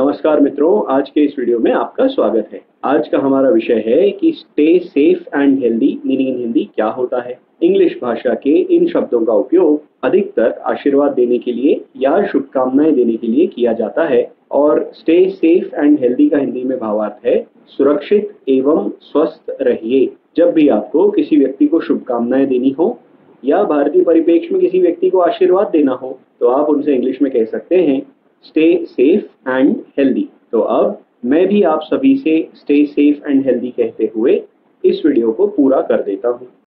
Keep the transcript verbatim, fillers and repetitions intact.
नमस्कार मित्रों, आज के इस वीडियो में आपका स्वागत है। आज का हमारा विषय है कि stay safe and healthy meaning in Hindi क्या होता है। इंग्लिश भाषा के इन शब्दों का उपयोग अधिकतर आशीर्वाद देने के लिए या शुभकामनाएं देने के लिए किया जाता है और स्टे सेफ एंड हेल्दी का हिंदी में भावार्थ है सुरक्षित एवं स्वस्थ रहिए। जब भी आपको किसी व्यक्ति को शुभकामनाएं देनी हो या भारतीय परिप्रेक्ष्य में किसी व्यक्ति को आशीर्वाद देना हो तो आप उनसे इंग्लिश में कह सकते हैं स्टे सेफ एंड हेल्दी। तो अब मैं भी आप सभी से स्टे सेफ एंड हेल्दी कहते हुए इस वीडियो को पूरा कर देता हूं।